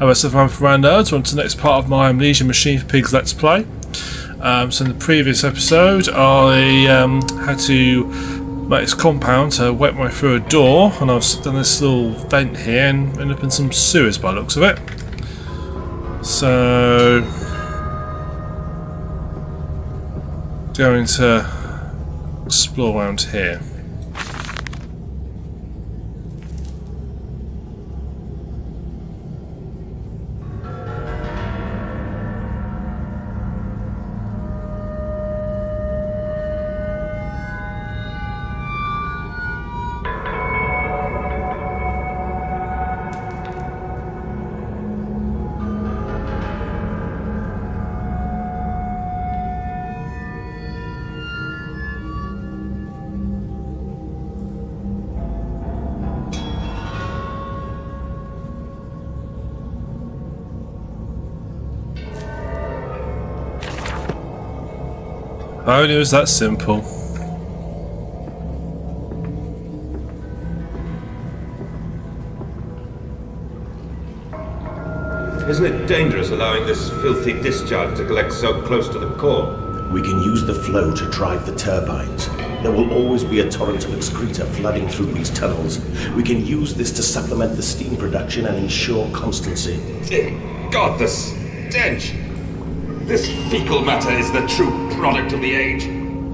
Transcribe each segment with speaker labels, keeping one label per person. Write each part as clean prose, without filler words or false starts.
Speaker 1: Hello, TheSuffolkRam for Rand Nerds. We're on to the next part of my Amnesia Machine for Pigs Let's Play. So in the previous episode I had to make this compound to work my way through a door, and I've done this little vent here and ended up in some sewers by the looks of it. So going to explore around here. Only it was that simple.
Speaker 2: Isn't it dangerous allowing this filthy discharge to collect so close to the core?
Speaker 3: We can use the flow to drive the turbines. There will always be a torrent of excreta flooding through these tunnels. We can use this to supplement the steam production and ensure constancy.
Speaker 2: God, the stench! This fecal matter is the true product of the age.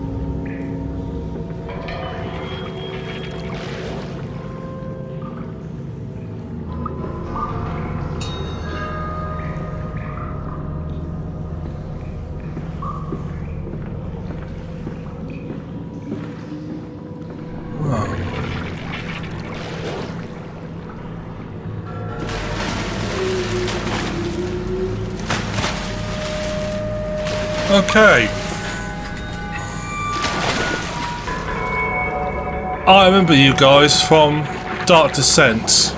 Speaker 1: Okay. I remember you guys from Dark Descent.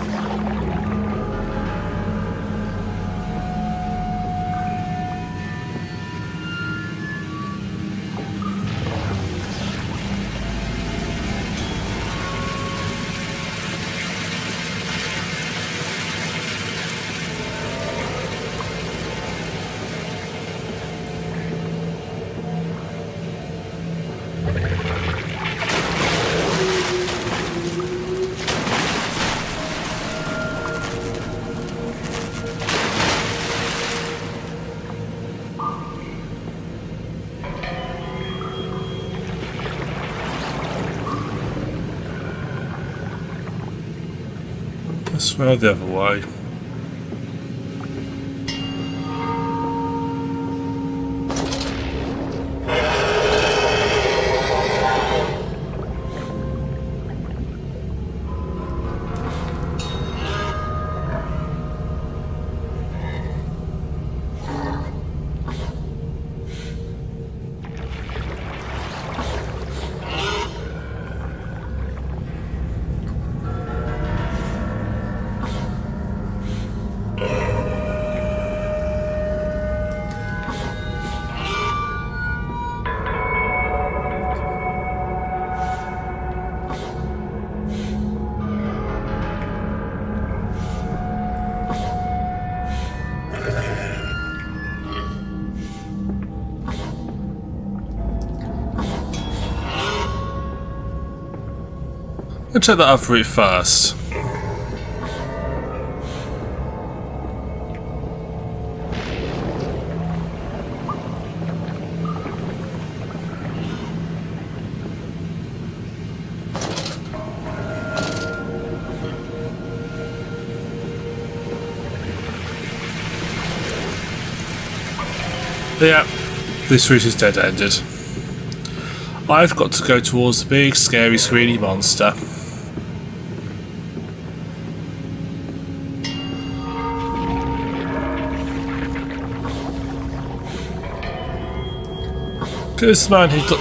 Speaker 1: Let's go the other way. I'll check that other route first. Yeah, this route is dead-ended. I've got to go towards the big, scary, screeny monster. This man, he got.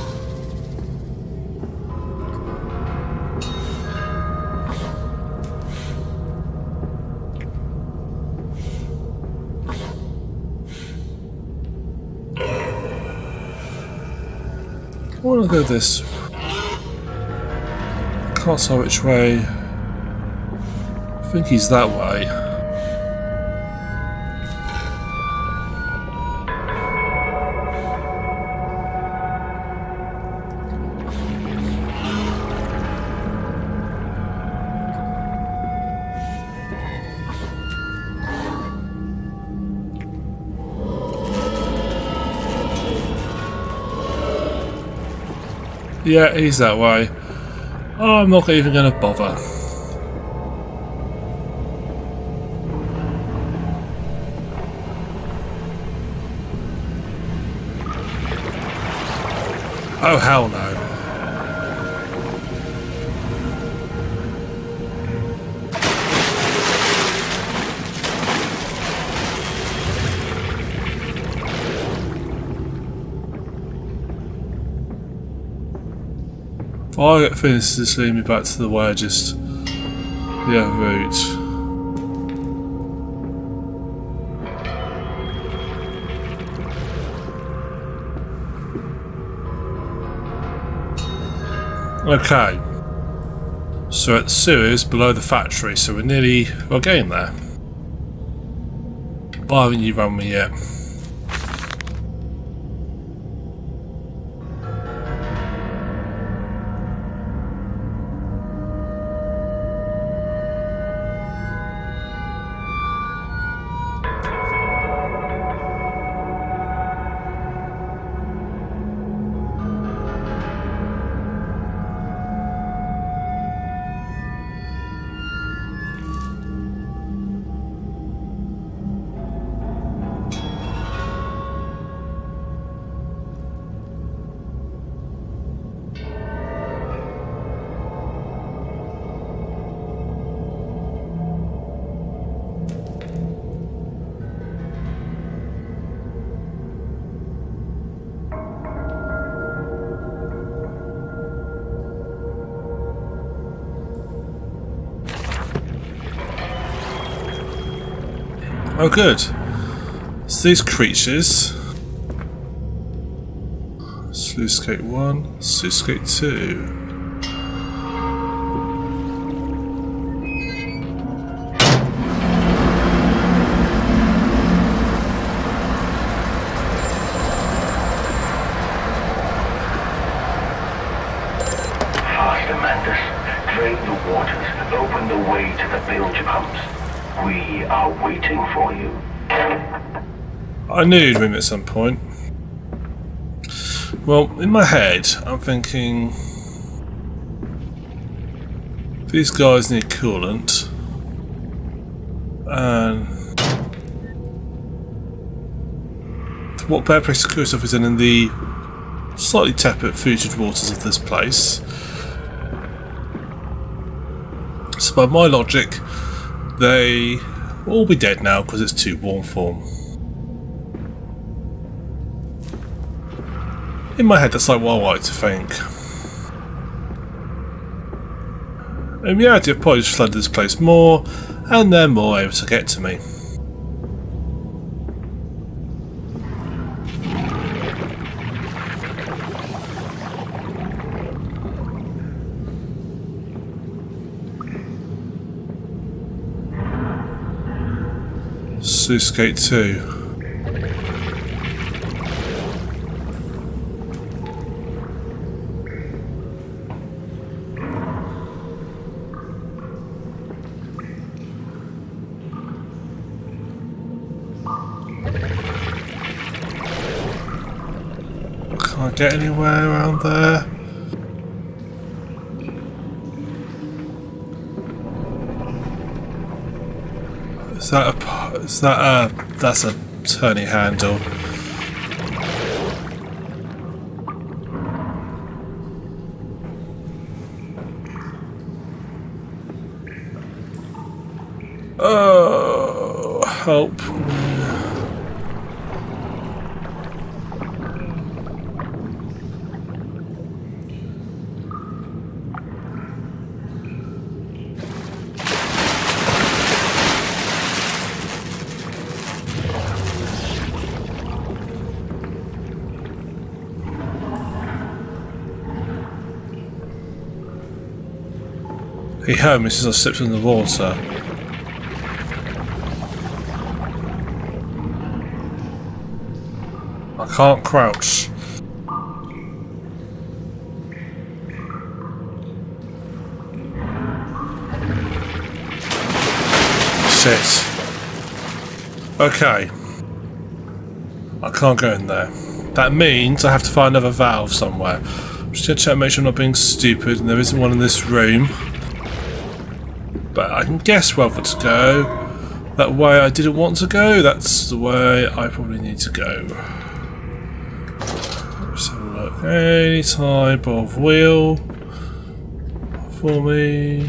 Speaker 1: I want to go this. Can't tell which way. I think he's that way. Yeah, he's that way. I'm not even going to bother. Oh, hell no. If I get finished, just lead me back to the way I just... the other route. Okay, so at the sewers below the factory, so we're getting there. Why haven't you run me yet? Oh good. So these creatures... Sluice gate 1, sluice gate 2...
Speaker 4: Drain the waters, open the way to the bilge pumps. We are waiting for you.
Speaker 1: I knew you'd win at some point. Well, in my head, I'm thinking... these guys need coolant. And... what better place to cool yourself is in the slightly tepid, frigid waters of this place. So by my logic, they will all be dead now because it's too warm for them. In my head, that's like what I like to think. In reality, I've probably just flooded this place more, and they're more able to get to me. Sluice gate 2. Can't get anywhere around there. That's a turning handle. Oh, help. He heard me since I slipped in the water. I can't crouch. Shit. Okay. I can't go in there. That means I have to find another valve somewhere. Just gonna check, make sure I'm not being stupid, and there isn't one in this room. But I can guess where to go. That way I didn't want to go, that's the way I probably need to go. Let's have a look. Any type of wheel for me.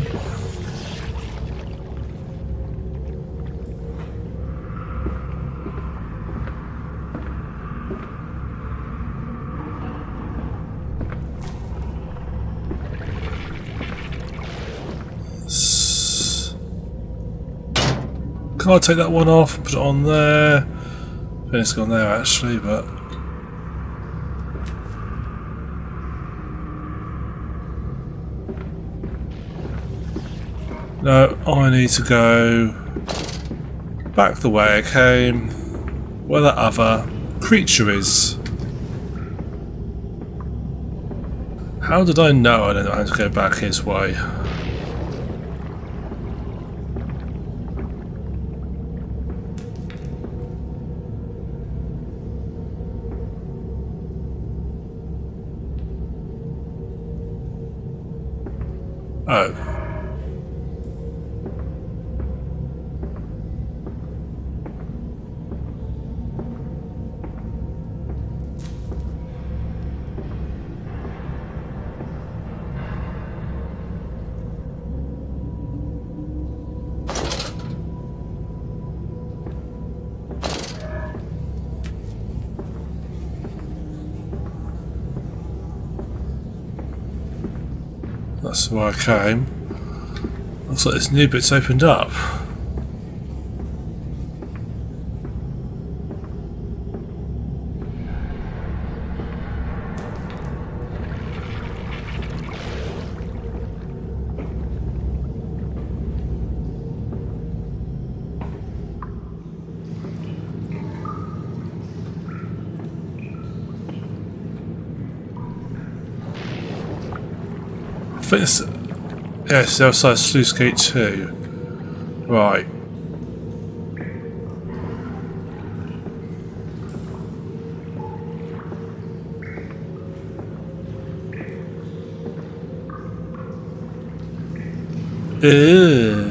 Speaker 1: Can't take that one off and put it on there. I think it's gone there actually, but no, I need to go back the way I came, where that other creature is. How did I know I didn't know how to go back his way? Oh. That's where I came. Looks like this new bit's opened up. I think it's, yes, the outside sluice gate 2. Right. Ew.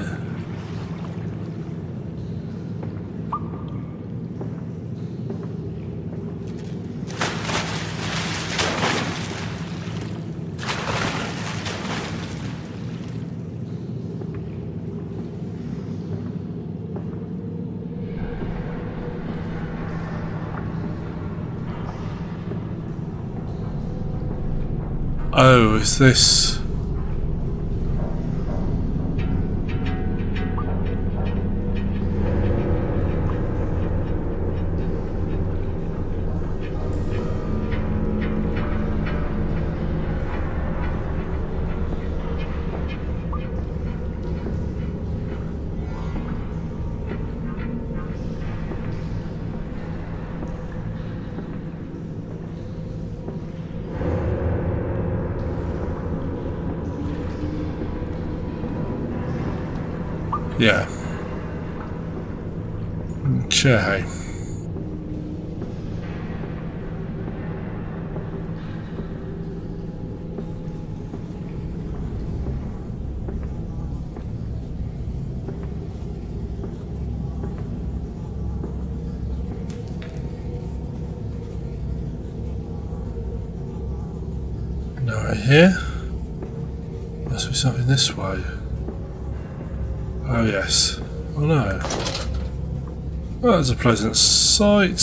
Speaker 1: Oh, is this... Yeah. Okay. No, right here. Must be something this way. Oh yes. Oh no. Well, that's a pleasant sight.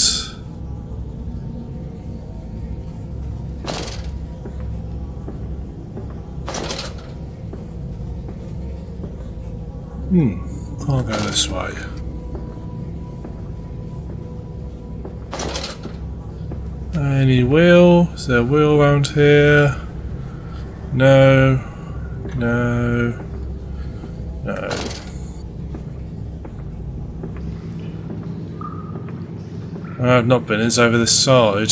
Speaker 1: Can't go this way. Any wheel? Is there a wheel around here? No. No. No. I've not been, it's over this side.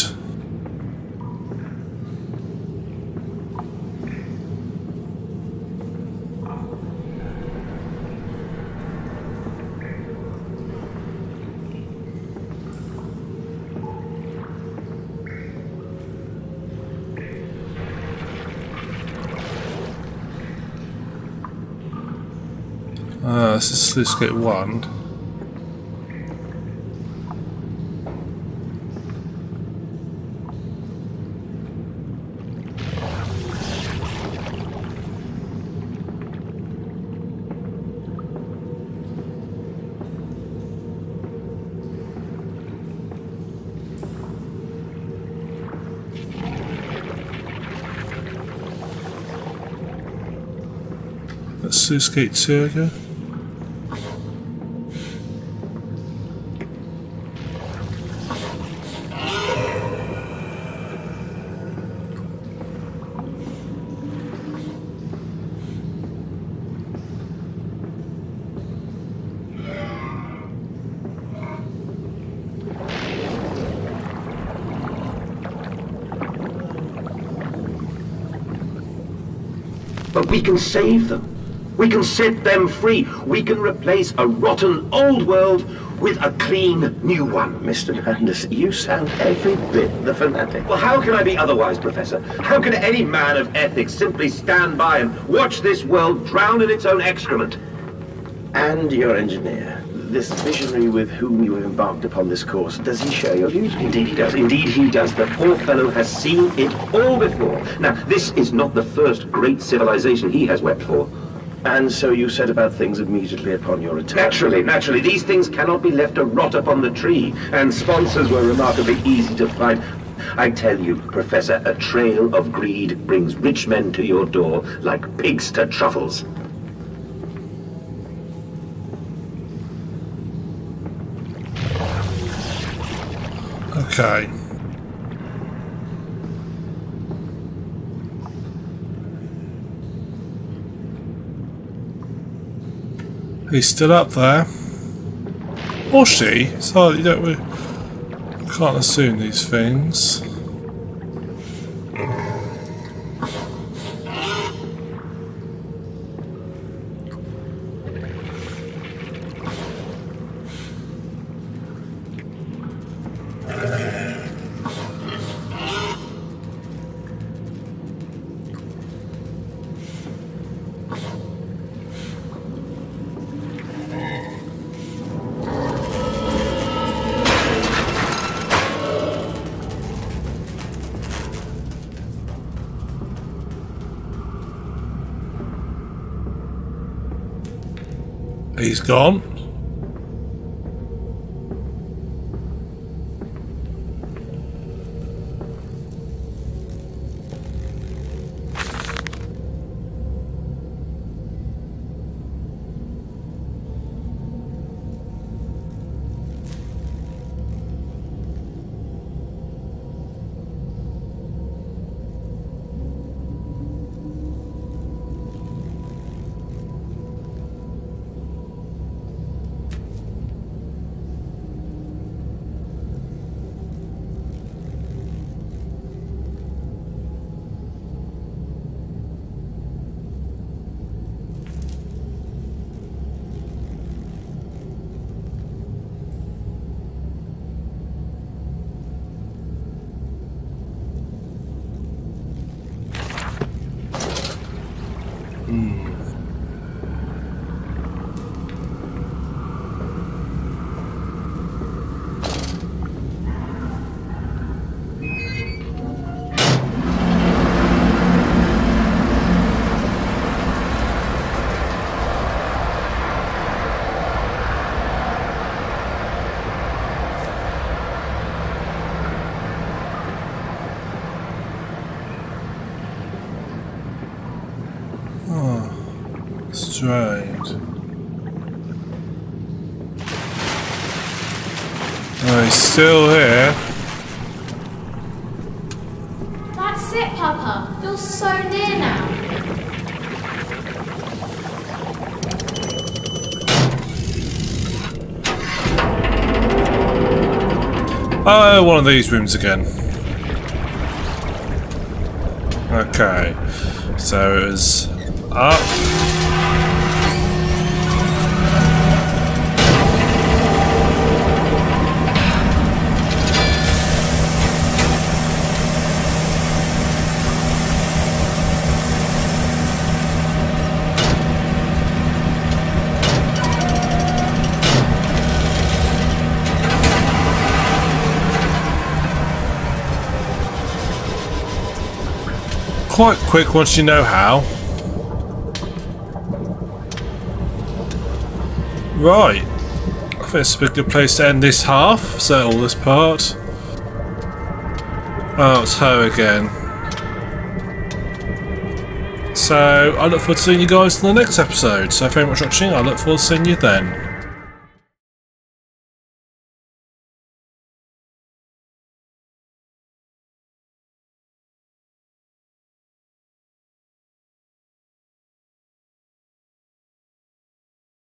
Speaker 1: This is sluice gate 1. That's sluice gate 2 again.
Speaker 3: But we can save them. We can set them free. We can replace a rotten old world with a clean new one. Mr. Landis, you sound every bit the fanatic. Well, how can I be otherwise, Professor? How can any man of ethics simply stand by and watch this world drown in its own excrement? And your engineer, this visionary with whom you have embarked upon this course, does he share your views? Indeed he does. Indeed he does. The poor fellow has seen it all before. Now, this is not the first great civilization he has wept for. And so you set about things immediately upon your return? Naturally. These things cannot be left to rot upon the tree. And sponsors were remarkably easy to find. I tell you, Professor, a trail of greed brings rich men to your door like pigs to truffles.
Speaker 1: Okay. He's still up there. Or she. It's hard, you don't really, can't assume these things. He's gone. Strange. Oh, he's still here.
Speaker 5: That's it, Papa. You're so near now.
Speaker 1: Oh, one of these rooms again. Okay. So it was up. quite quick once you know how. Right. I think it's a good place to end this half. Settle this part. Oh, it's her again. So, I look forward to seeing you guys in the next episode. So, thank you very much for watching. I look forward to seeing you then.